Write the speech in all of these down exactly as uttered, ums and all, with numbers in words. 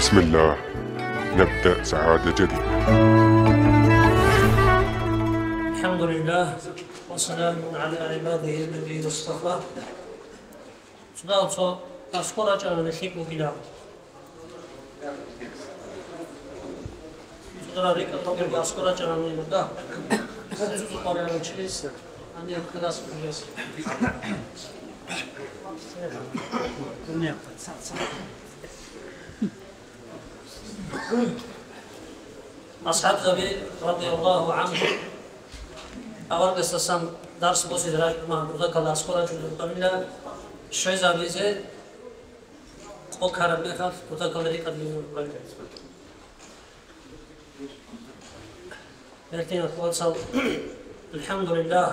بسم الله نبدأ سعادة جديدة. الحمد لله وسلام على عباده الذين اصطفى. Znalco askorača na nešiku gila. Zdra reka to je askorača na njega da. Sve su paralelno čez, a ne kada su čez. Ne, sad sad. Ashab Zabi radijallahu anhu avarga sam dars poslije zračima da kada askorača na njega شوي زابيزه او كارب نخاف كوتا كالري قديم بلد لكن توصل الحمد لله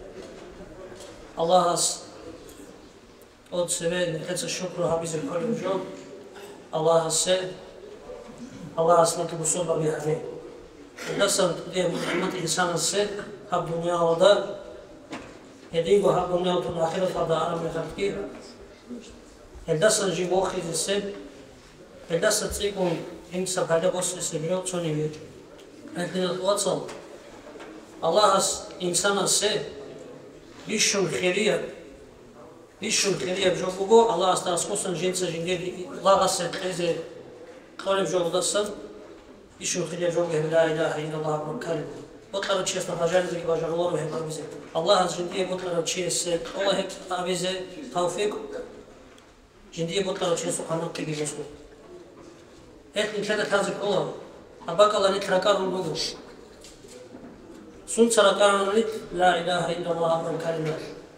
الله اس od sebe neka šukru habize kolim jom Allah se Allah asna tu soba bihane da sam de Muhammed insan se hab dunya oda هديجو هابونا وطن آخرة فضاء من خلقي هدسا جيبو خيز السب هدسا تسيقون إنك سبحانه بس السبيل وطني بيج هدنا الوصل الله إنسان السب بيشون خيرية بيشون خيرية بجوبو الله استاسكوسن جنس جندير الله غسل خيزة قولي بجوبو دسن بيشون خيرية جوبو لا إله إلا الله رب الكلمة بطلب چیست نفاجر دیگه باشه الله رو هم آویزه الله از جندی بطلب چیست الله هم آویزه توفیق جندی بطلب چیست سبحانه تیگی بسکو هیچ نیکه تازه الله اباک الله نیت رکارون بگو سون سرکارون نیت لا اله الا الله رب الكلمة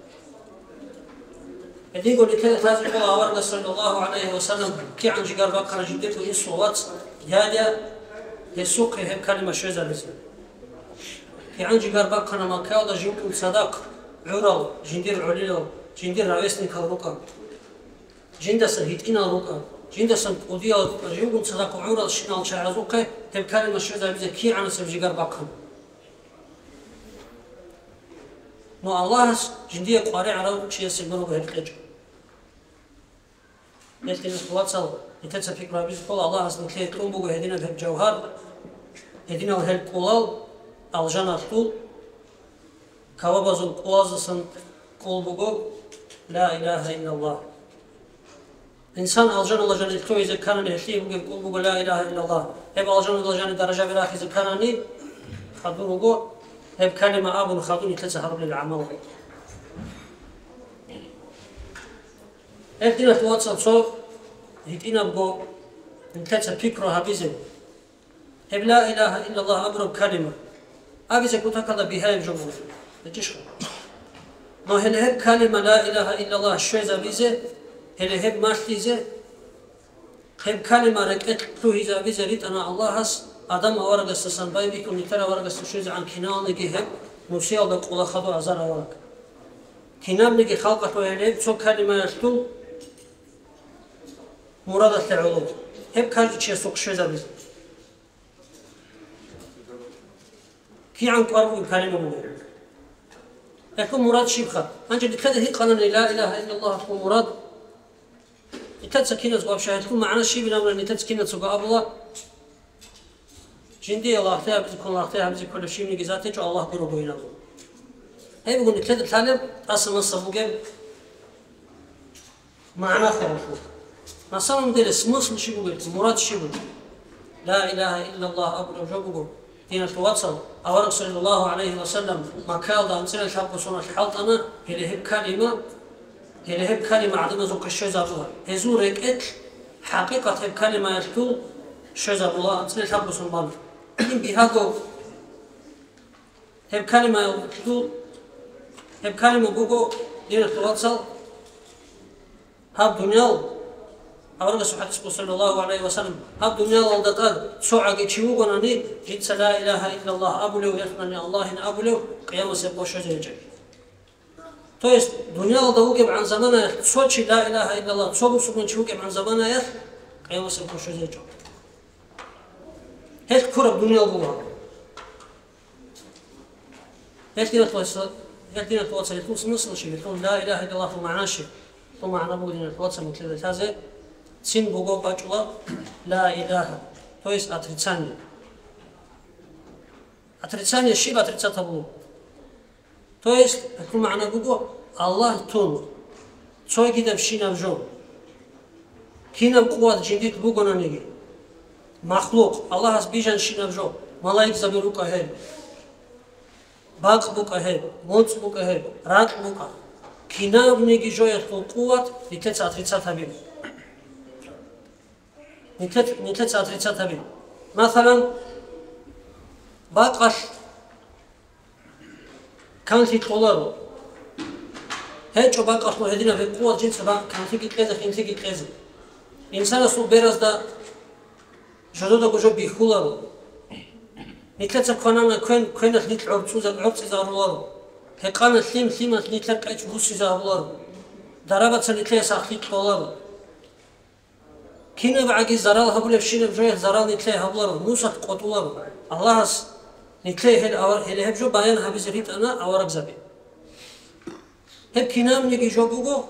دیگه نیکه تازه الله آورد صلی الله علیه و سلم کی عن جگر باکر جندی تو این صوت یادیا یسوق هم کلمه شوزه بسه يعني جبر بكرنا ما كاودا جيمكم صداق عرال جندير عليلو جندير رئيسني كاروكا جندس هيتينا روكا جندس قوديا جيمكم صداق عرال شنال شعرزوكا تبكالنا شوزا بيزا كي عنا سب جبر بكرنا نو الله جندير قاري عرال شيء سبنو بهالكج لكن الواتساب يتسا فكرة بيز كل الله أصلا كي تقوم بقى هدينا بهالجوهر هدينا بهالقلال Alžana tu, kavabazun kulazısın kulbugu, la ilahe illallah. İnsan aljan olacağını ilk izi kanını ehli bugün kulbugu la ilahe illallah. Hep aljan olacağını daraja bir ahizi kanını, hadurugu, hep kalime abun hadun itlese harblil amal. Hep dinat WhatsApp so, hitina bu, itlese pikro habizim. Hep la ilahe illallah abrub kalime. أبيز كنت كذا بهاي الجمهور، تجشخ. ما هل هب كلمة لا إله إلا الله شويزة بيزة، هل هب ماشتيزة، هب كلمة ركعت توهيزة بيزة ريت أنا الله هس آدم أورق استسان باي بيكون نترى ورق استشويز عن كنال نجي هب نوسي أو بقول خدو أزار ورق. كنال نجي خلقة وهلب شو كلمة يشتو مراد التعود، هب كارج شيء سوق شويزة بيزة. كي عن قرب الكلمة مبين. يكون مراد شبخة. أنت بتكده هي قانون لا إله إلا الله هو مراد. يتسكينة سقاب شاهد كل معنا شيء بنامر إن يتسكينة سقاب الله. جندي الله تها بزكون الله تها بزك كل شيء من جزاته جو الله بروه ينامر. هاي بقول نتكده تعلم أصل مصر بقول معنا خرافه. نصلا مدرس مصر شيء بقول مراد شيء بقول لا إله إلا الله أبو جو بقول. هنا توصل أورق صلى الله عليه وسلم ما كان ده أنزل الحق وصنع الحلط أنا هي هب كلمة هي هب كلمة عدم زوج الشيء زابوها هزورك إت حقيقة هب كلمة يشتو شيء زابوها أنزل الحق وصنع بال إن بهاجو هب كلمة يشتو هب كلمة بوجو هنا توصل هب دنيا أورق سبحانه صلى الله عليه وسلم هب دنيا والدتاد سوعة كتشيوغنا ني جت لا إله إلا الله أبولو يثنى الله إن أبولو قيام سبوش جيجي. تويست دنيا والدوجب عن زمانه صوتش لا إله إلا الله صوب سبحانه شوجب عن زمانه يث قيام سبوش جيجي. هيك كرب دنيا والدوها. هيك دينا توصل هيك دينا توصل يتوصل نص شيء يقول لا إله إلا الله ثم معناه شيء ثم معناه بقول دينا توصل من كذا هذا цин буго бачула ла иляха, то есть отрицание. Отрицание шиб отрицата буго. То есть, какую ма'на буго, Аллах тун, цой гидав шинав жо, кинав қуат жиндит буго на неги. Махлук, Аллах аз бижан шинав жо, малайк забирука хел, бак бука хел, моц бука хел, рак бука. Кинав неги жо яхтул қуат, нитец отрицата бил. Нитец отрицата бил. Масалан, бақаш канти толаро. Хечо бақаш мо хедина ве қуат жинца бақ канти гитқезе, хинти гитқезе. Инсана су беразда жодода го жо бихуларо. Нитлеца кванана квен квенат нитл орцуза орци заруларо. Хеқана слим слимат нитлер кайч буси заруларо. Дарабаца нитле сахти толаро. Кина бааги зарал хабулев шинев жоя зарал нитле хабуларо. Нусат қотуларо. Аллахас нитле хел авар хеле хеб жо баян хабиз рит ана аварак заби. Хеб кинам неги жо буго.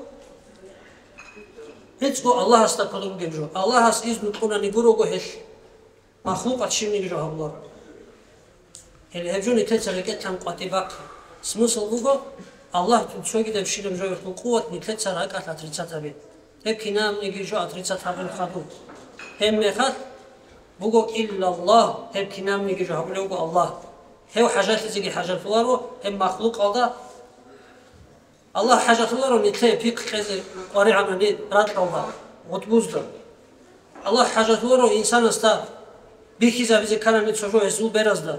Хеч го Аллахас та калуг геб жо. Аллахас изну куна нигуро го хел. Махлуқат шим неги жо хабуларо. Хеле хеб жо нитле царекет там қати бақ. Смысл буго Аллах тун цой гидев шинев жо яхтул қуат нитле царакат атрицата бед. Хеб кинам неги жо атрицата бил хаду. Хем мехат буго илля Аллах, хеб кинам неги жо хабулев го Аллах. Хев хажат зиги хажатуларо, хем махлуқ алда. Аллах хажатуларо нитле пик қезе қари'ана не рад алда, ғутбузда. Аллах хажатуларо инсан аста бихиза визе кана ницо жо эзул беразда.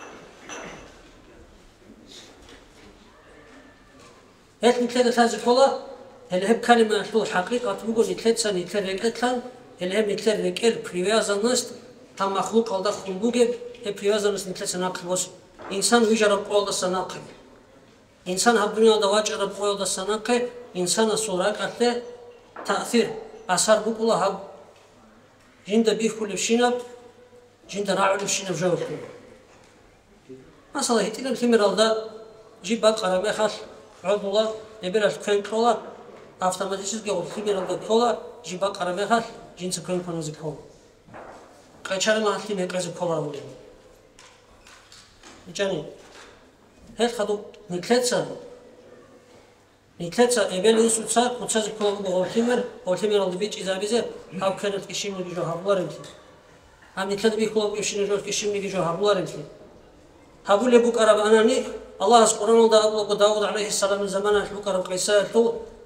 Хет нитле да тази кола, хеле хеб калима ашлул хақиқат буго нитлеца нитле рекетлан, хеле хеб нитле рекел привязанность, там махлуқ алда хулбуге, хеб привязанность нитлеца нақл вос. Инсан вижараб қолда санақи. Инсан хаб дунияда вачараб қолда санақи, инсана сурақатте таъсир, асар букула хаб жинда бихулев шинаб, жинда раулев шинаб жаваху. Масала хитилен химир алда жиб бақара мехал عضولا نبيرش كون كولا автоматически отхимирал до кола жиба карамехал жинца кон конози кола качара махли мекази кола були ичани хет хаду никлеца никлеца эбел усуца куцази кола бу отхимир отхимирал до бич изабизе хаб кенет кишимни гижо хабларен хам никлет би кола кишимни жо кишимни гижо хабларен хабуле бу караб анани الله سبحانه وتعالى داود عليه السلام من زمان حلوك رب قيساته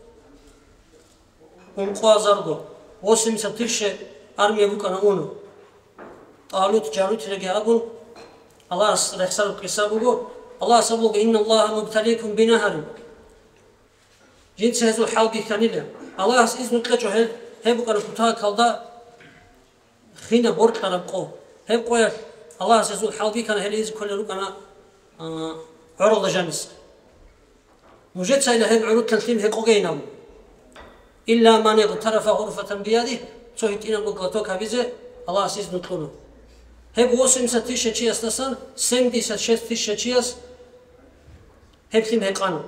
ونقوى زردو وسم سترش أرمي أبوك أنا أونو طالوت جالوت لقي أبو الله رحسن قيسابه الله سبحانه إن الله مبتليكم بنهر جنس هذو الحال بكانيلا الله اسم تلجو هل هبوك أنا كتاك هالدا خينا بورك أنا بقو هب قوير الله هذو الحال بكان هل يزي كل لوك أنا عروض جنس مجد سيلا هب عروض تنثيم هقوقينهم إلا من اغترف غرفة بيده سوهتين المقلتوك هبيزه الله سيز نطلونه هب وسم ستيشة چياس نسان سم دي ستيشة چياس هب ثيم هقانو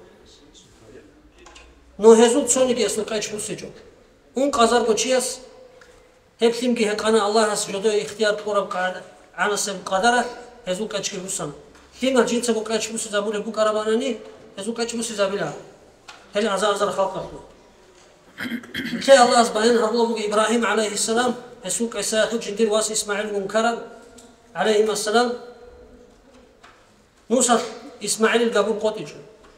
نو هزول تسوني دياس نقايش بوسيجو اون قازار کو چياس هب ثيم كي هقانا الله هس جدو اختيار قرب عنا سم قادرة هزول قاچكي بوسانا Хима жинца го качму се забуле букарабанани, езу качму се забила. Хели азар азар халқаху. Ке Аллах збаян хабулабуг Ибрахим алейхи салам, езу кайсаху жиндир вас Исмаил мункараб алейхи салам. Нусат Исмаил габу қотиджу.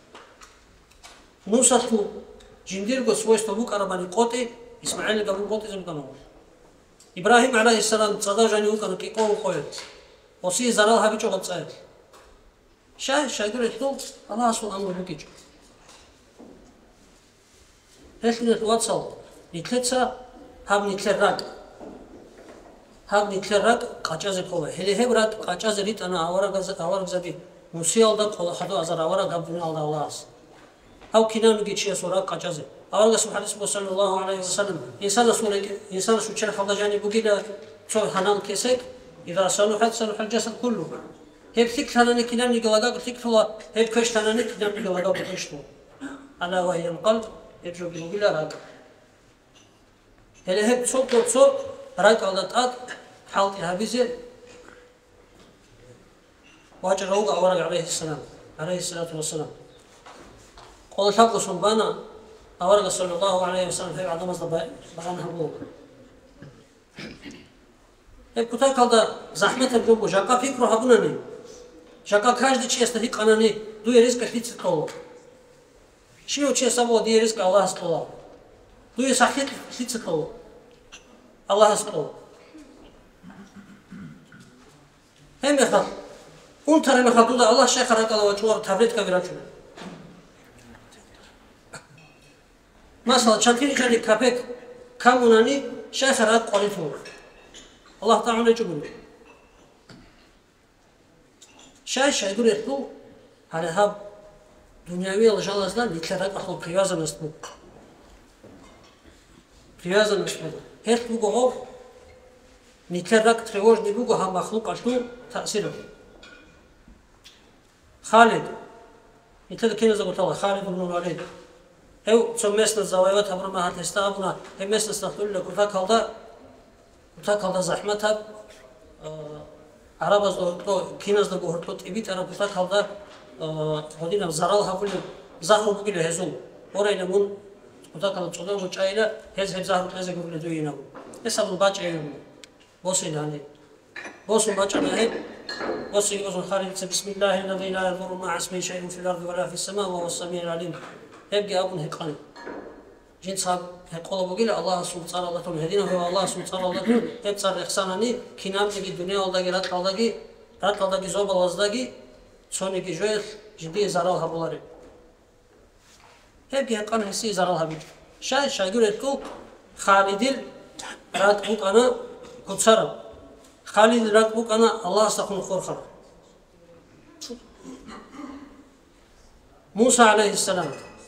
Нусату жиндир го свойство букарабани қоти, Исмаил габу қотиджу канаву. Ибрахим алейхи салам цада жани укану ки қову қоят. Оси зарал хабичо ғатсайд. شاي شاي دول يحطوا خلاص والأمر بكيجو هيك نتواصل نتلتسا هم نتلرق هم نتلرق قاچاز قوة هلي هبرات قاچاز ريت أنا أورا غز أورا غزبي مسيال ده قوة خدو أزار أورا قبل الله الله أو كنا نجي شيء سورة قاچاز أورا غز محدث صلى الله عليه وسلم إنسان سورة إنسان شو شرح الله جاني بقيلا شو حنان كيسك إذا صلحت صلح الجسد كله هب ثيك ثاني كنا نيجلاقا ثيك ثلا هب كش ثاني كنا نيجلاقا كشتو ألا وهي القلب يجرب بقيلا راق Hele çok çok çok rakaldat at halti habize Wajah Raul awal alaihissalam alaihissalatu wassalam. Kalau syaku sumbana awal sallallahu alaihi wasallam fi adamazda bayan habu. Hep kuta kalda zahmet yapıyor. Jaka fikru habuna ne? Jaka каждый честно и канани дуе риска хитит коло. Шио честно во дуе риска Аллах стола. Дуе сахит хитит коло. Аллах стола. Hem yakat. Un tarime hakkında Allah şey karakala ve çuvar tablet kaviracını. Mesela çatiri çatiri kapek kamunani şey karak qualitu. Allah Teala ne cümle. Şey şey duruyor bu. Hani hab dünyevi alışalardan niterak akıl привязанность bu. Привязанность bu. Her bu gov niterak тревожный bu ha mahluk aşkı tasir. Халид. И тогда кино заготовил Халид ibn Walid. Ev son mesned zavayat Abraham hat istabuna. Hem mesned stahtul kuta kalda kuta kalda zahmet hab. Arabaz do kinaz da gohortot ibit ara kuta kalda hodina zaral habul zahru bugile hezul. Orayla mun kuta kalda çoda bu çayla hez hez zahru leze gobile duyina bu. Hesabın baçayı bosin hani. Bosun baçana hep وصي وصل خالد بسم الله الذي لا يضر مع اسمه شيء في الارض ولا في السماء وهو السميع العليم. يبقى ابن هقاني. جن صاحب هقول بقول الله سبحانه وتعالى هدينا هو الله سبحانه وتعالى hep صار ihsanani kinamdaki dünya oldaki rat kaldaki rat kaldaki zobalvazdaki sonraki joyel ciddi zarar habuları. Hep haqan hisi zarar habi. Şay şaygır etku Halidil rat bu kana kutsara. Halid rat bu kana Allah sakın korkar. Musa aleyhisselam.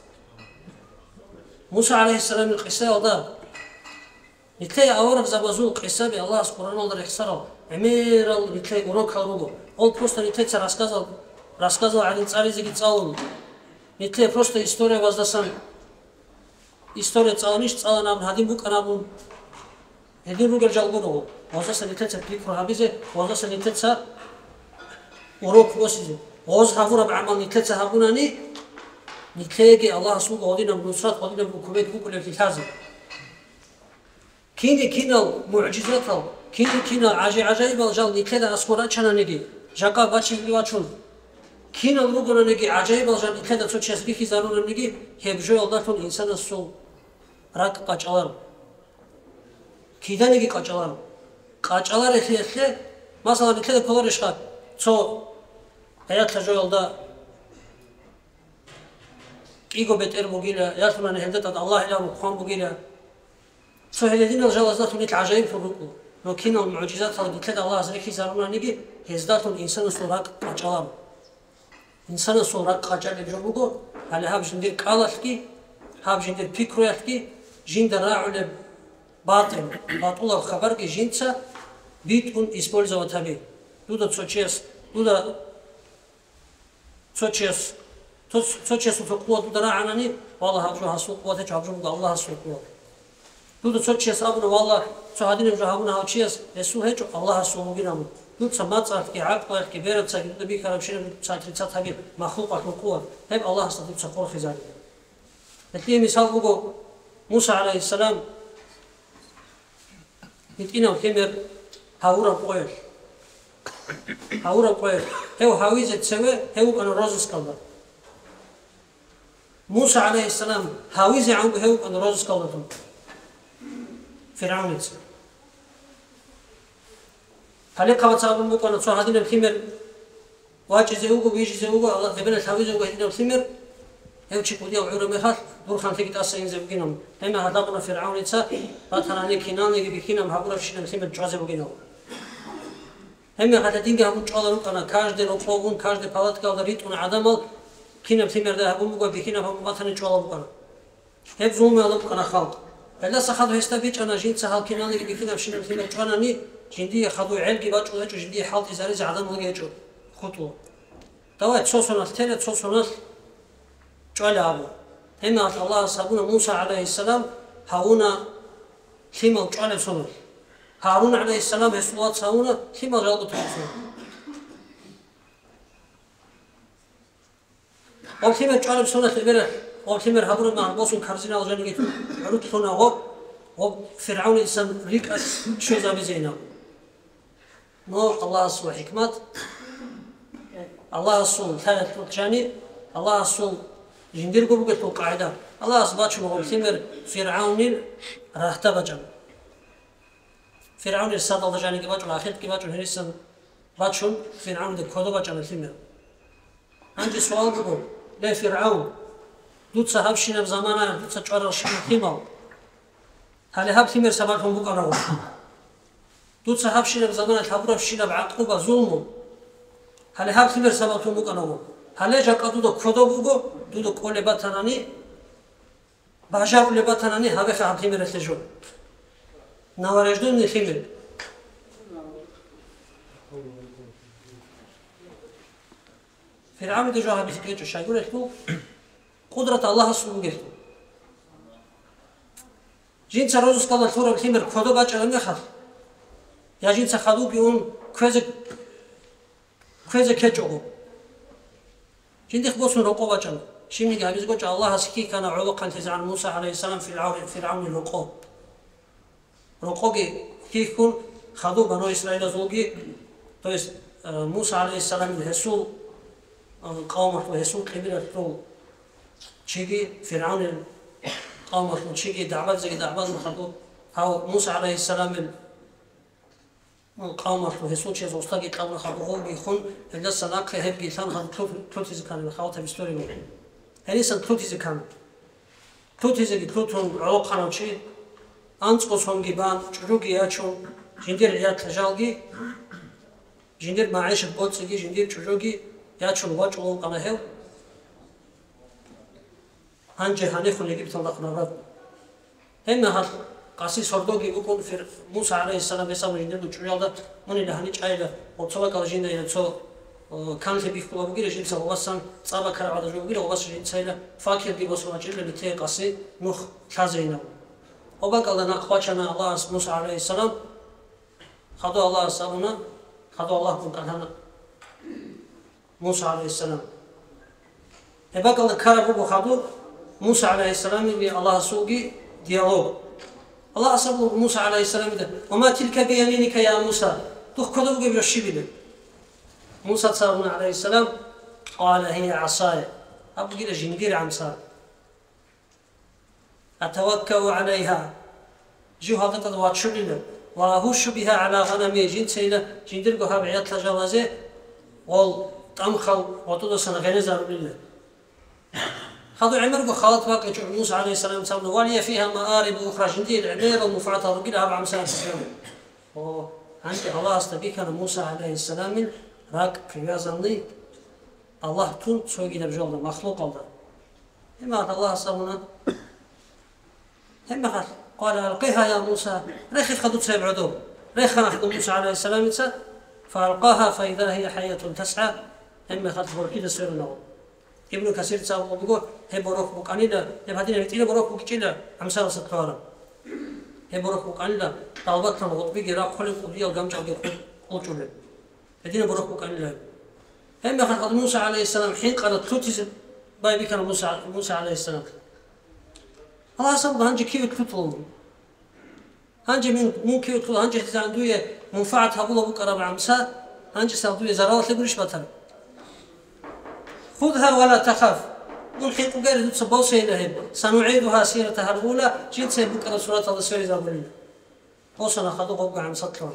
Musa aleyhisselamın kıssa o da nitey avarak zabazul kıssa bi Allah Kur'an olur ihsara. Emir al nitey urok harugo. Ol просто nitey рассказал, рассказал один царь из Египта. Nitey просто история воздасан. История цаланиш цаланам хадим bu kana bu Hedin ruger jalgoro. Oza sanitetse plikro habize, oza sanitetse urok bosize. Oz havura ba'amal nitetse habunani nitlege Allah subhanahu odina nusrat odina bu kuvvet bu kule fitazi. Kini kinal mu'jizat al, kini kinal aji acayip al jal nitlede askora çananegi. Jaka baçin livaçun. Kinal rugonanegi acayip al jal nitlede çok çesrihi zarunanegi hebjo aldatun insana sol rak kaçalar. Kidanegi kaçalar. Kaçalar ehliyetle mesela nitlede polar işgal. Ço hayatla yolda ego beter bugila yatman hevdet ad Allah ilahu khan bugila. Ço hededin aljalazat nit acayip furuku. No kinal mucizat al nitlede Allah azreki zaruna negi hezdatun insanı sorak kaçalar. İnsanı sorak kaçalar jobugo. Ali hab jindir qalat ki hab jindir fikroyat ki jindir ra'ule Батин, батулов хабар ки жинца бит он использовать таби. Туда цочес, туда цочес, цочес фуқуа туда раанани, валла хабжу хасу қуате чабжу Аллах хасу қуа. Туда цочес абуна валла цохадин жахабуна хачес, есу хечу Аллах хасу мугинам. Тут самацат ки ақбат ки берат саги туда би харабшин цатрицат таби махлуқат муқуа. Хеб Аллах хасу цақор хизани. Эти мисал буго Муса алейхиссалам Nitqina kemer haura qoyr. Haura qoyr. Hev havizet seve hev kana rozis kaldı. Musa aleyhisselam havize angu hev kana rozis kaldı. Firavun etsin. Hale kavatsa bu kana so hadine kemer vacize ugu vijize ugu Allah debene havize ugu hadine kemer hev çıkıdiya uğra mehat dur khan tekit asayın zevginam. Hemen hadabına Firavun etsa Batanani kinani gibi kinam habura şinem simet caze bugino. Hemen hatta dinge habu çalarım kana każdy ropogun każdy palatka darit ona adam al kinam simerde habu mugo bi kinam habu batanı çalarım kana. Hep zulme alıp kana halk. Ella sahadu hesta biç ana jin sahal kinani gibi kinam şinem simet çalani jindi khadu el gibi baç ulaşıyor jindi halt izarı adam oluyor geçiyor. Kutu. Davat sosonat tele sosonat çala abu. Hemen Allah sabuna Musa aleyhisselam havuna თიმალ ჭვალებს უნდა ჰარუნ ალეისალამ ესულად საუნა თიმალ ჟალყუთებს ოფთიმერ ჭვალებს უნდა ხებერა ოფთიმერ ჰაბურმა მოსულ ქარზინალ ჟანიგეთ რუთონა ო ო ფირაუნი სან რიკას შეზაბიზენა ნო ალლაჰ სუ ჰიკმათ ალლაჰ სუ თალათ ჭანი ალლაჰ სუ ჟინდირგობუგეთ ყაიდა ალლაჰ სბაჩუ ოფთიმერ ფირაუნი რაჰტა ბაჭა فيرعون السادة ضجاني كباجون آخر كباجون هريسن باجون فرعون ده كودو باجون الثمر عندي سؤال بقول ليه فرعون دوت صاحب شينا بزمانه دوت سجارة شينا ثمر هل هاب ثمر سبعهم بقراه دوت صاحب شينا بزمانه تحبره شينا بعقوبة ظلمه هل هاب ثمر سبعهم بقراه هل جاك دودو كودو بقو دودو كل باتناني باجار لباتناني هذا خاب ثمر الثجون نوارجدون نخيل فرعون دجاها بسكيتو شايقول لك قدرة الله سبحانه وتعالى جين سروز قال ثورة بثمر كودو باجر نخل يا جين سخدو بيون كويز كويز كجو جين دخبوسون رقو باجر شيمي قال بيزقوج الله سكي كان عوقا تزعل موسى عليه السلام في العون فرعون الرقو رقوقي كيكون خدوا بنو إسرائيل زوجي تويس موسى عليه السلام الهسول قومه وهسول كبيرة تو شيء فرعون قومه شيء دعوات زي دعوات خدوا هاو موسى عليه السلام قومه وهسول شيء زوجتي قومه خدوا بيخون إلا سناق هب جيثان خد كل كل تيز كان الخواتم بستوري منه هني سن كل تيز كان كل تيز كل تون علاقة شيء أنتقص هم جبان شروقي ياتشون جندير يات لجالجي جندير معيش بوتسجي جندير شروقي ياتشون واجلون على هيل هنجي هنيخون يجيب تنلق نرد هنا هاد قاسي صردوقي بكون في موسى عليه السلام يسمى جندير وشريالدا من اللي هنيج عيلة وتصلك على جندير ينتو كان في بيخلوا بقيل جنس وبسان صابا كرع على جوبيل وبس جنس هيلا فاكر دي بس واجل اللي تي قاسي نخ خازينه وبقى لنا أخواتنا الله موسى عليه السلام خدوا الله سامنا خدوا الله مكاننا موسى عليه السلام يبقى لنا كاربو خدوا موسى عليه السلام اللي الله سوقي ديالوج الله أسأل موسى عليه السلام ده وما تلك بيمينك يا موسى تخكدوا قبل الشبيل موسى سامنا عليه السلام قال هي عصاي أبغى كده جندير عن صار أتوكل عليها جو هذا تدوات شلنا وأهوش بها على غنمي جنسينا جندرقها بعيات لجوازه والتمخل وتدسنا غنزار لله هذا عمر وخالط واقع موسى عليه السلام سامنا ولي فيها مآرب أخرى جندير عمير ومفعطة وقلها بعمسان السلام وأنت الله استبيك أنا موسى عليه السلام راك في يازني الله تون سوقي نبجول مخلوق الله إما الله سامنا هم قال قال ألقيها يا موسى ريخ خدوت سبع عدو ريخ أخذ موسى عليه السلام فألقاها فإذا هي حية تسعى هم خد فرقيد سيرنا ابن كثير سأقول بقول هي بروك بقانيدا هي بعدين بتيجي بروك بكتيلا أمثال ستكارا هي بروك بقانيدا طالبات نقول بيجي راق خلي قبلي الجامع جاي قلتله بعدين بروك بقانيدا هم خد موسى عليه السلام حين قالت توتيز باي بكر موسى موسى عليه السلام الله سبحانه هنجي كيف تطلب هنجي من مو كيف تطلب هنجي تزاندوية منفعة هبولا بكرة بعمسا هنجي ساندوية زراوة لبرش بطل خذها ولا تخاف نلحق غير تصبوسي لهم سنعيدها سيرتها الأولى جنسي بكرة سورة الله سوري زابلين وصنا خذوا بقى عم سطلون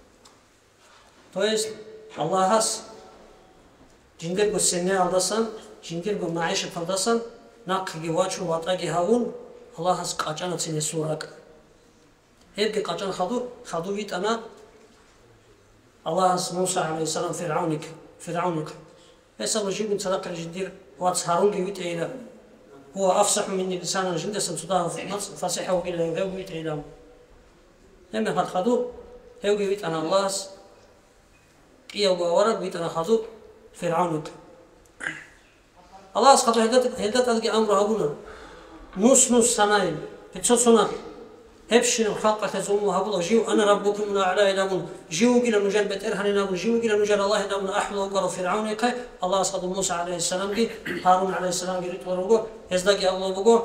تويس الله هس جندر بالسنة عدسان جندر بالمعيشة عدسان ناقي جواتشو واتاقي هاون الله هس قاچانا تسيني سوراك هيبقى قاچان خدو خدو بيت أنا الله هس موسى عليه السلام فرعونك فرعونك هسه رجيب من صدق الجندير واتس هارون بيت إلى هو أفصح مني لسانا جندر سمسوداه فصيحة وقيل له هيو بيت إلى لما هاد خدو هيو بيت أنا الله هس إيا وورد بيت أنا خدو فرعونك الله هس خدو هدت هدت ألقي أمره أبونا نص نص سنين بتشو سنة هبشن الخلقة زوم هبلا جيو أنا ربكم لا على إلهون جيو إلى نجار بترهن إلهون جيو إلى نجار الله إلهون أحمد وقر فرعون كي الله صد موسى عليه السلام دي هارون عليه السلام جريت ورجو يزدق الله بقول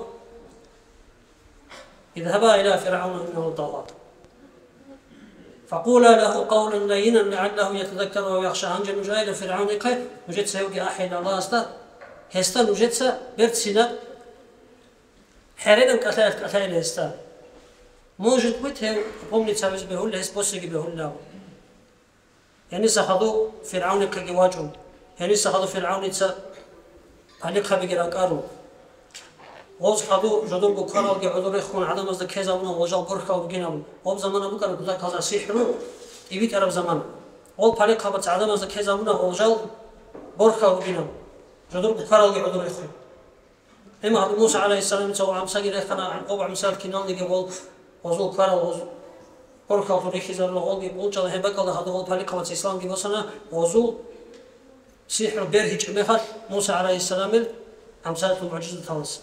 اذهبا إلى فرعون إنه طغى فقولا له قولا لينا لعله يتذكر ويخشى أن نجا إلى فرعون كي نجد سيوجي أحد الله أستا هستا نجد سا برتسنا حرينا كثير كثير هستا موجود بيته قومني تسوي بهول هس بوسي بهول لا يعني سخذوا فرعون كجواجهم يعني سخذوا فرعون تس عليك خبير أكارو وز خذوا جدول بكرة جدول يخون عدم از كذا ونا وجال بركة وبجينهم وب زمان أبو كانوا كذا كذا سحروا يبيت عرب زمان وب عليك خبط عدم از كذا ونا وجال بركة وبجينهم جدول بكرة جدول يخون إما أبو موسى عليه السلام تسوى عم سجل إخنا عن قبع مثال كنان يجيبول وزول كارل وزول بركة وتريخي زر لغول يقول جل هبك الله هذا هو بحالي قوات الإسلام جي بسنا وزول سحر بيرهج مخال موسى عليه السلام عم سالت المعجزة ثالث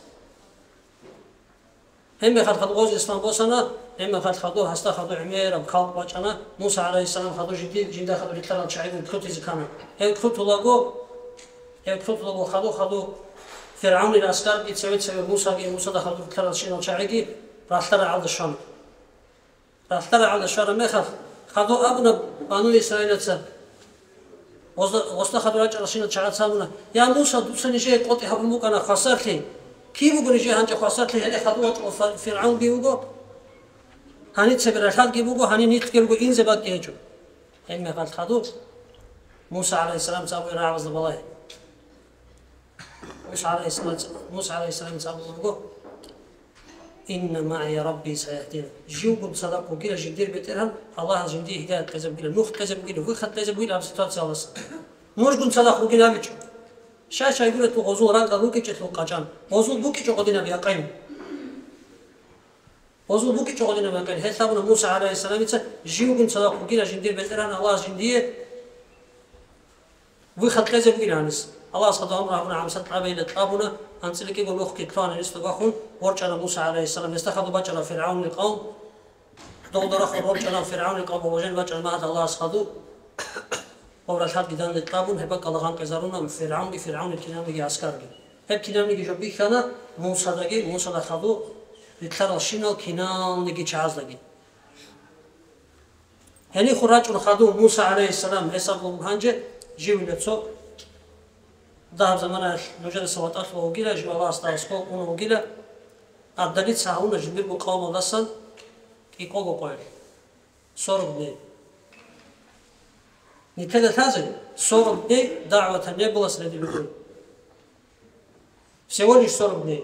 هم خد خد غوز الإسلام بسنا هم خد خدوه هستا خدو عمير بخال بچنا موسى عليه السلام خدو جديد جندا خدو ريتلان شعيب كروت زكانه هي كروت لاغو هي كروت لاغو خدو خدو فرعون الأسكار جيت سويت سوي موسى جي موسى دخل في ريتلان شينو شعيجي راح ترى على الشام راح ترى على الشام ما خف خدو أبنا بنو إسرائيل تسا وصل خدو رجع شينو شعات سامنا يا موسى دوسني شيء قطي حبموك أنا خسرتي كيف بقول شيء هنجا خسرتي هذا خدو فرعون بيوجو هني تسبر الحال جيبوجو هني نيت كيرجو إن زباد يجو هم قال خدو موسى عليه السلام سابوا راعز بالله موسى عليه السلام موسى عليه السلام سابوا إن معي ربي سيهدين جيوب صدقوا كلا جدير بترهم الله جندي هداية كذب كلا نخ كذب كلا وخد كذب كلا بستات سالس موش قن صدقوا كلا بيجو شاشة يقول تو غزو رانك لوكي جت لوكا جان غزو بوكي جو قدنا بيقين غزو بوكي جو قدنا بيقين هسابنا موسى عليه السلام يتس جيوب صدقوا كلا جدير بترهم الله جندي وخد كذب كلا نس الله صدق أمره عم ست عبيد أبونا أنسلك يقول أخك كفان يستبخون ورجع موسى عليه السلام يستخدم بجرا فرعون القوم دور أخر ورجع فرعون القوم وجن بجرا ما هذا الله صدق ورا الحد جدان الطابون هبك الله عن كزارونا من فرعون فرعون الكلام يجي عسكري هب كلام يجي جبي كنا موسى دقي موسى دخلوا يتلرى شنو كلام يجي شعاز دقي هني خراج ونخدوا موسى عليه السلام حسب مهنجة جيو لتسو ذهب زمان نجار سواتات ووجيله جو الله استاسكو ونوجيله الدليل ساهون جبير مقاومة لسن يقولوا قوي صور بني نتكلم هذا صور بني دعوة النبي صلى الله عليه وسلم سوالي صور بني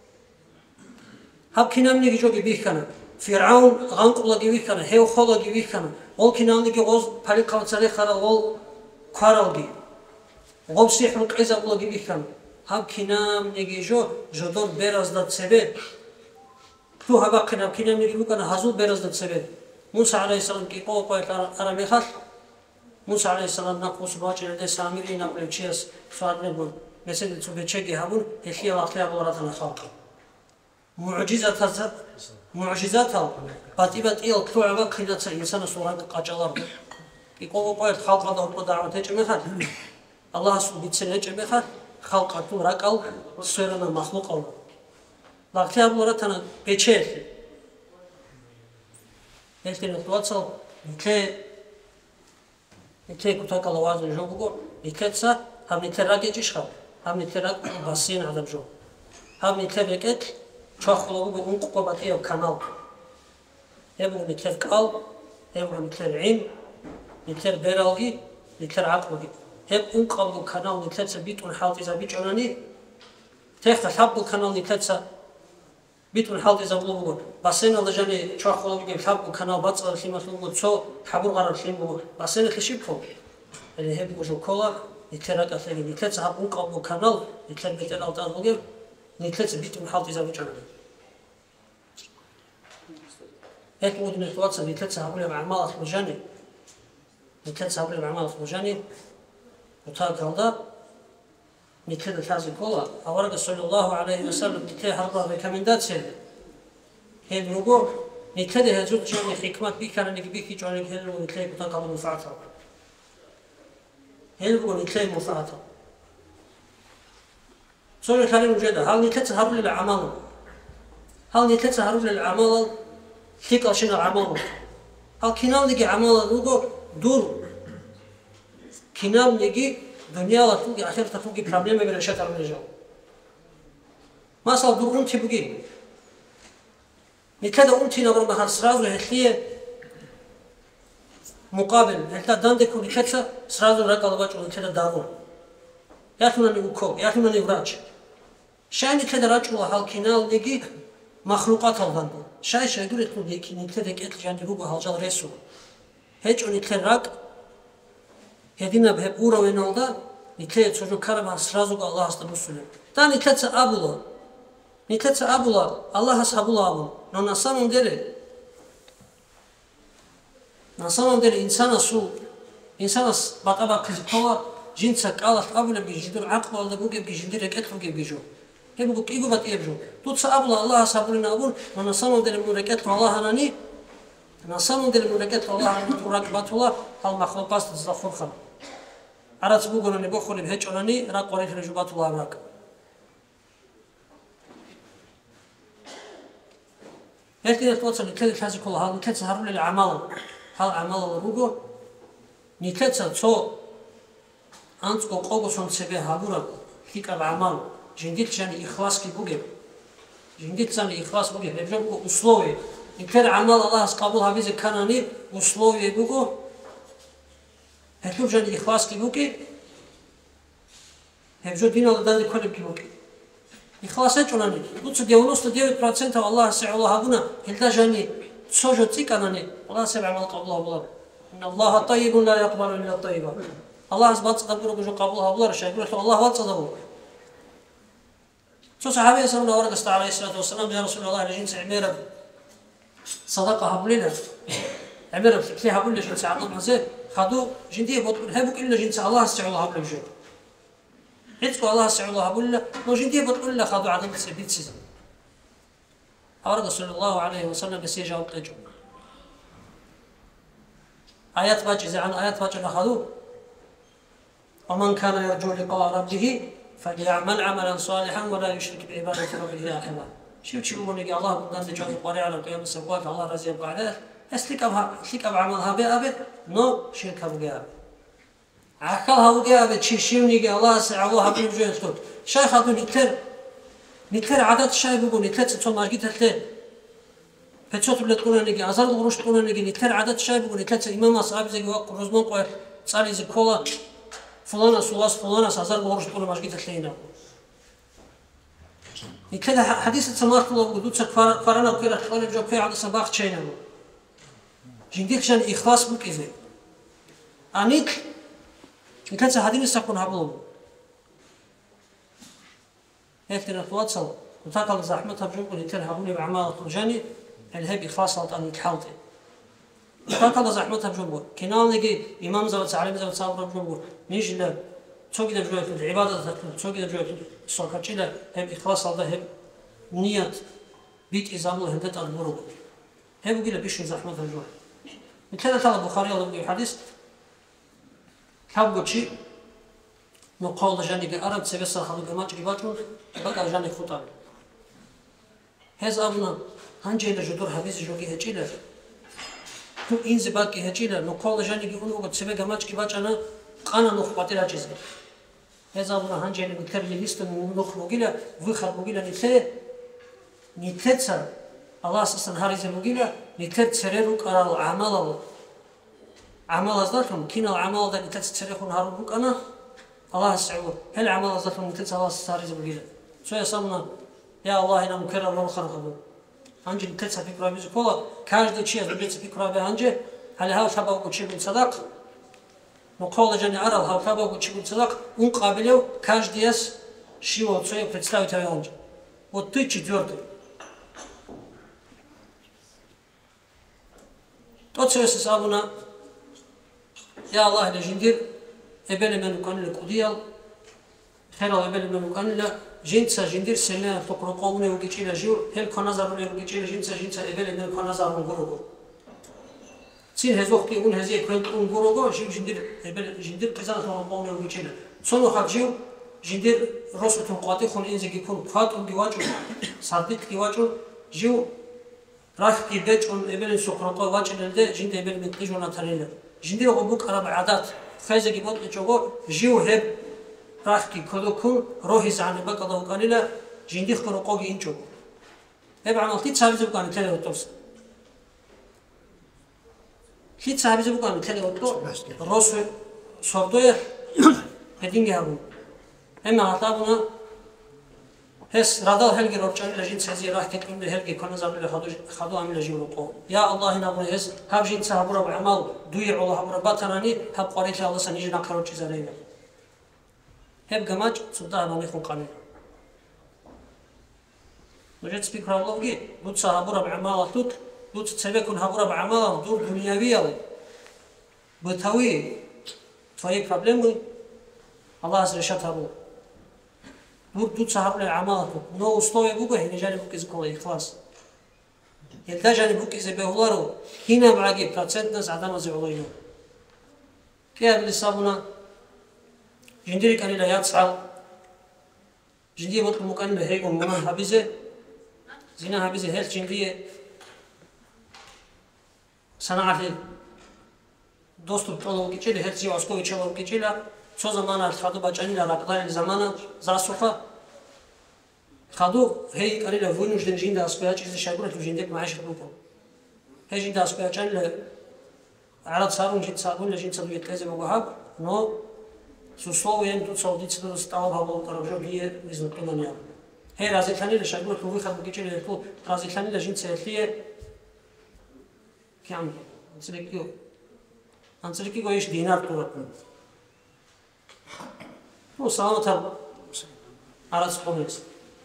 هب كنا مني جو جبيه كنا فرعون غنق الله جبيه كنا هيو خلا جبيه كنا ول كنا مني جوز بحري كوتسري خلا ول كارلجي غوب سيحن قيزة الله جبيه كنا هب كنا مني جو جدور بيرز دات سبب تو هبا كنا كنا مني جو كنا هزول بيرز دات سبب موسى عليه السلام كي قوة قوة أرى مخاط موسى عليه السلام نقص باجي لدي سامري نقل تشيس فارنبون مثل تو بتشجي هبون هي واقعية بوراتنا خالق معجزة هذا معجزاتها باتيبات إيل كتوع وقيلة إنسان صورة قاجلار يقول قوي خالق هذا هو دعوة تجمعها الله سبحانه بيتسنى جمعها خالق تو رقل سيرنا مخلوق الله واقعية بوراتنا بتشيل يمكن التواصل يمكن يمكن كتوع كلوات الجو يمكن سا هم نتراجع جيشها هم نتراجع بسين هذا الجو هم نتراجع شاخلو بقول قبضة القناة يبغى نتر قلب يبغى نتر عين نتر براغي نتر عقلي يبغى قلب القناة نتر سبيت ونحاول إذا بيت عناني تحت حب القناة نتر بيت ونحاول إذا بلوغ بسين الله جاني شاخلو بقول حب القناة بتصل خيمة لوغ تسو حبور غرر خيمة بسين خشيب فوق اللي هبغى جو كولا نتر قتلي نتر حب قلب القناة نتر بيت الأوتار لوغ نتلت بيت ونحاول إذا بيت عناني هيك مود من التواصل نتلت سهولة مع المال الخرجاني نتلت سهولة مع المال الخرجاني وطاق هذا نتلت الحازي كولا أورق صلى الله عليه وسلم نتلت هربا ريكامندات سيد هيد رجوع نتلي هزوج جاني حكمات بيكان نك بيكي جاني هل ونتلي بتاع قبل مفعتها هل ونتلي مفعتها سؤال كلام جدا هل نتلي تهرب للعمل هل نتلي تهرب للعمل ثقة شنو عمل هل كنام نجي عمل لوجو دور كنام نجي دنيا لا توجي آخر تفوقي problem بين شتى الرجال ما صار دور أنت بقي نتلي أنت نبرم هالسراز وهتليه مقابل هتلا داندك ونتلي سراز ورقة لواج ونتلي دارون ياتونا نيوكو ياتونا نيوراج شاي نتلي راج ولا هل كنام نجي مخلوقات الغنى شاي شاي يقول لك نيجي نتلي ذيك يعني روبه هالجال رسو هيج ونتلي راق هدينا بهب أورا وينالدا نتلي تشوفوا كرم سرازو الله است مسلم تا نتلي أبولا نتلي أبولا الله أصحابه أبو نو نسامون دره نسامون دره إنسان سو إنسان بقى كذبوا جنس كالله أبولا بيجدر عقل ولا بوجي بيجدر كتف بوجي بيجو هم بوك إيجو بات إيجو توت أبولا الله أصحابه نابون نو نسامون دره مركات الله هناني نسامون دره مركات الله هناني تراك باتولا هال مخلوقات تزخور خم عرض بوجونا نبخوني بهج أناني راق وريث رجوبات الله راق هيك توصل نتلي هذا كله هذا نتلي هرول الأعمال هال أعمال الروجو نتلي تصو أنت قوقو سون سبيه هابورا هيك الأعمال جنديت جاني إخلاص كي بوجي جنديت جاني إخلاص بوجي هبجو أسلوبي نتلي أعمال الله قبول هذه كاناني أسلوبي بوجو هبجو جاني إخلاص كي بوجي هبجو دين الله داني كله كي بوجي إخلاص أجراني قلت девяносто девять процентов الله سبحانه وتعالى هل جاني سوجو تيكاناني الله سبحانه وتعالى إن الله طيب لا يقبل إلا الطيبة الله سبحانه وتعالى بجو قبولها بلا شيء يقول الله واتصدقوا شو صحابي يسألون ورقة استعى عليه الصلاة والسلام يا رسول الله لجنس عميرة صدقة هبلنا عميرة كلي هبلنا جنس عقل مزيد خدو جنديه بطل هبوك إلا جنس الله سبحانه وتعالى بجو حيث الله سبحانه وتعالى وجنديه بطل إلا خدو عدم سبيت سيزن أورد صلى الله عليه وسلم بسيجا وقجو آيات باجي عن آيات باجي خدو ومن كان يرجو لقاء ربه فليعمل عملا صالحا ولا يشرك بعبادة ربه أحدا شو تشوفون يجي الله بدنا نجاز القرية على القيام السبوات الله رضي الله عنه أسلك أبها أسلك أب عملها بأبد نو شرك أبوجاب عقلها أبوجاب شيء شيء يجي الله سع الله بيجو يسكت شيخ هذا نتر نتر عادات شيء بيقول نتر تسمع ما جيت هتلر بتشوف اللي تقولون نيجي أزار الغروش تقولون نيجي نتر عادات شيء بيقول نتر إمام أصحاب زي وقت روزمان قوي صار زي كولا فلان سواس فلان أزار الغروش تقولون ما جيت هتلينا نكذا حديث سمعت الله وجدود سكفار فرانا وكذا تقول الجو كي عند سباق شينا جنديك شان إخلاص بكذا أنيك نكذا حديث سكون هبلون هيك نتواصل وتقل زحمة تبجون ونتر هبوني بعمال الجاني الهب إخلاص على أن يتحاوطي تقل زحمة تبجون كنال نجي إمام زوج عليم زوج صابر تبجون نيجي تسوق ده بجوة العبادة تسوق ده بجوة الصلاة كذا هم إخلاص الله هم نية بيت إزام الله هندت المرور هم بقول بيش زحمة الجوع مثل هذا البخاري الله بيقول حديث كم قشي نقول جاني كأرب سبيس الخلق ما تجي باتون بقى جاني خطاب هذا أبنا هنجي لجدور حديث جوجي هجيله تو إنز باقي هجيله نقول جاني كأنه قد سبيس ما تجي باتنا أنا نخبط إلى جزء هذا أبونا هنجي نتكلم ليست نخرج إلى وخرج إلى نتلا نتلا الله أساسا هاريز مجيلة نتلا سريرك على العمل عمل أصدقهم كنا العمل ده نتلا سريركم هاربوك أنا الله سعود هل عمل أصدقهم نتلا الله هاريز مجيلة شو يسمنا يا الله هنا مكرر الله خلق أبو هنجي نتلا فكرة بيزكولا كاش ده شيء بيت فكرة بهنجي هل هذا شباب وشيء من صدق نقول جاني عرض هالكابا وتشيكون صدق ونقابله كاش دياس شيء وتصير представить تايوانج вот ты четвертый тот что сабуна я Аллах лежиндир эбеле мен кон ле кудиял خير وبل من كان لا جنسا جندير سنة تقرقون وكيشيلا جو هل كنظر من وكيشيلا جنسا جنسا إبل من كنظر من غروبه سين هزوق كي يقول هزيك كنت من غروبه جو جندير إبل جندير كذا تقرقون وكيشيلا صنو خرجيو جندير رسول قاطي خون إنزك يكون فات وبيواجه صادق يواجه جو راح كيبج on إبل سقراقه واجه لده جند إبل من تيجونا ترينا جندير غبوك أربع عادات خيزك يبغى تجوه جو هب راح كي كله كون روحي زعني بقى ضو قليلا جندي خروقه ينجو هب عملتي تسابز بقى نتلاقي وتوس كي تسابز بقى نتلاقي وتوس روس صردوه هدينجي هبون هم عطابنا هس رادال هلقي رجال لجين سازي راح كتكون لهلقي كنا زابل خدو خدو عمل جيروقو يا الله نبغى هس هاب جين سابورا بعمل دوي الله برا باتراني هاب قريت الله سنيجي نكرر تزارينا هب جماج صدق أنا نخون قانون. وجد سبيكر الله جي دوت سهابورا بعمالة دوت دوت تسبيكون هابورا بعمالة دور دنيوية بتهوي فاي problem الله عز وجل هابو دور دوت سهابورا عمالة نو استوي بوجه هنا جاني بوكيز كله إخلاص يلدا جاني بوكيز بهولارو هنا بعجيب كاتسنت ناس عدم زعلانين كيف لسابنا جندري كان لا يتصل جندي وقت مكان بهيك ومنا هبزة زينة هبزة هل جندية صناعة دوست بطلوا كيشيل هل زي عسكري يشلون كيشيلا شو زمانه خدوا بجاني لا رقدان زمانه زاسوفا خدوا هي كان لا فونوش دنجين ده أسبوع چیز شاگرد تو جندك معاش بکن هی جند أسبوع چند ل عرض صارون جد صارون لجند صدو يتلازم وجهاب نو سوسوين تو سعودي صدو استعاب هوا وطرفجو بيه إذن قلنا هي رازي ثاني لشاگرد تو وی خدوا كيشيل تو رازي ثاني لجند سهلية كم أنسلكيو أنسلكيو إيش دينار تورطن هو سلامة هذا عرض قوميس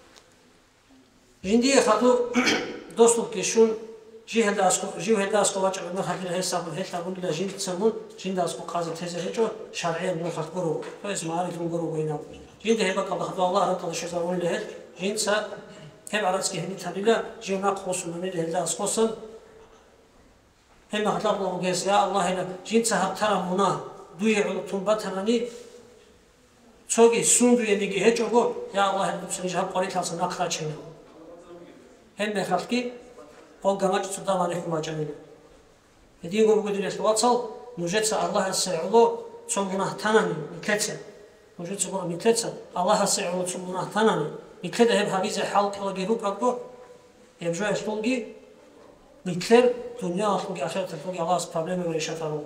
جندي خدوا دوستو كيشون جي هدا اسكو جي هدا اسكو واچ ما خدي له حساب له حساب له جند تسمون جند اسكو قاضي تزهجو شرعيا مو خطرو فاز ما عارف نقولوا وين جند هبه قضى خطا الله رد الشيطان له جند سا هب عرسكي هني تليلا جينا خصوصا من هدا اسكوسن هم خطا الله جيس يا الله هنا جند سا ترى منا دوي علوتون بتراني çoğu sunduya nigi heçogo ya Allah hepsini cevap koyarsan akra çene hem de halki o gamaç suda var ihtimaçını hediye bu kadar istivatsal nujetse Allah se'ulo çomuna tanani miketse nujetse bu miketse Allah se'ulo çomuna tanani mikede hep habize halk ile geru kalko hep joy stolgi mikler dünya ahli ahiret ahli Allah problemi ve şafaru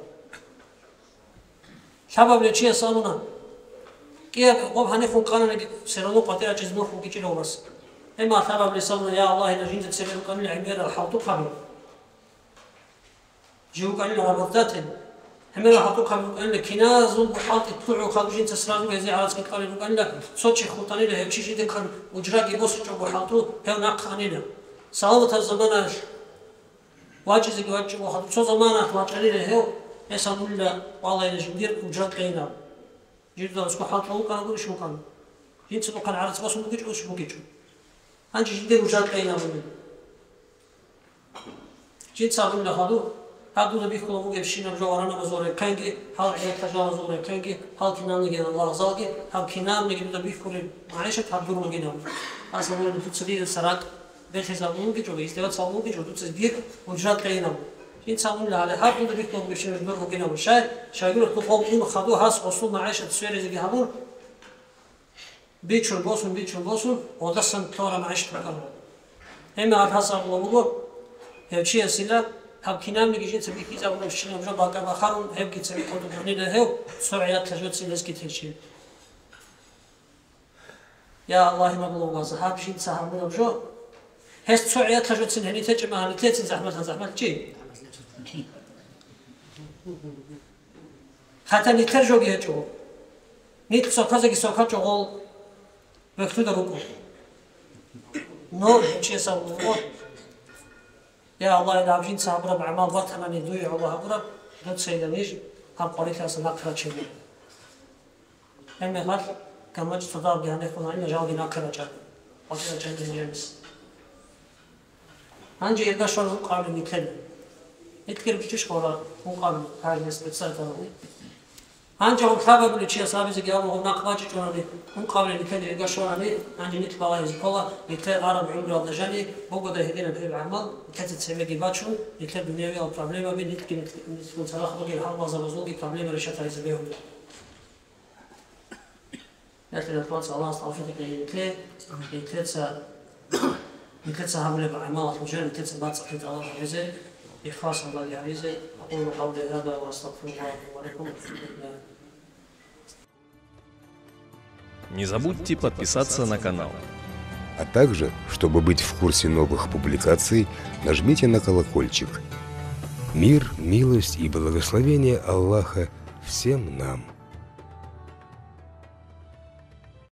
şabable çiye saluna كيف قب هنفون قانون سيرانو قاتل جزمه فوق كيلو بس إما ثابت لسان يا الله إن جنت سيرانو قانون العبير الحوطو قانون جو قانون ربطات هم الحوطو قانون قانون كناز وحاط يطلعوا خالو جنت سيرانو هذي عارض قانون قانون لا صوتش خوتاني له شيء شيء كان وجرا يبص جو حاطو هو ناقانينا سلامة الزمان واجز واجز وحاط شو زمانه واجري له هو يسأل الله والله إن جندير وجرا قينا جدا اسكو حاط لو كان اقول شو كان جيت سوق كان عارف بس مو كيجو شو كيجو انت جدا وجات كاينه من جيت صابون لهادو هادو نبي كلو مو يمشينا بجوارنا بزور كانجي حال عيال تجاوز زور كانجي حال كنا نجي الله زاقي حال كنا نجي نبي كل معيشه تحضر نجينا اصلا من تسديد السرات بحساب مو كيجو استوى صابون كيجو تسديد وجات كاينه إنسان لا على هذا اللي بيكون بيشيل المرء كنا وشاي شايلوا الطفل إنه خدوه هاس وصول معيشة السوير زي هذول بيتشون بوسون بيتشون بوسون وده سن طارة معيشة مكانه هم عاد حسب الله بقول هم شيء سلا هم كنا من جيجين سبي كذا ولا شيء نبغى باقي بخارون هم كذا سبي كذا بني له هو سرعة تجود سلس كتير شيء يا الله ما بلو غاز هاب شيء سهم من وجو هست سرعة تجود سن هني تجمع هني تلاتين زحمة زحمة شيء حتى نترجو بيه جو نيت سوكازي سوكا جوغول وقتو دروكو نو شيء سووا يا الله إذا عبجين صابرا بعمال وقتنا ندوي الله أقرب دوت سيدا نيج هم قريت أصلا نقرأ شيء هم هاد كما جت فضاب يعني يكون عندنا جواب ناكر جاب وكذا جنب جنس هنجي يلقى شو المقابل يتكلم يتكلم بتش ولا مقابل هاي نسبة سيطرة هنجي هو حابب اللي شيء صابي زي قالوا هو ناقواجي شلون مقابل يتكلم يلقى شو أنا عندي نت بلايز كلا يتكلم عرب عمري ولا جاني بقعد هدينا بهي العمل يكتب سمي جباتشو يكتب بنيوي أو بروبليم بين يتكلم يتكلم صراحة بقي الحال ما زبزوقي بروبليم رشة هاي زبيهم لكن الفرصة الله استغفرك يتكلم يتكلم يكتسب همله بعمارة مجال يكتسب بعد صحيح الله عزيزي إخلاص الله عزيزي أقول قولي هذا وأستغفر الله ولكم. Не забудьте подписаться на канал. А также, чтобы быть в курсе новых публикаций, нажмите на колокольчик. Мир, милость и благословение Аллаха всем нам.